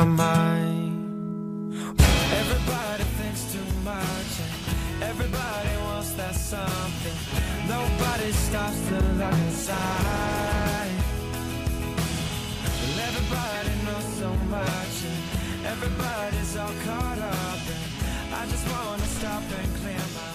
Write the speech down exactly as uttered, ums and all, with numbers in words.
mind. Everybody thinks too much and everybody wants that something. Nobody stops to look inside. Well, everybody knows so much and everybody's all caught up, and I just wanna stop and clear my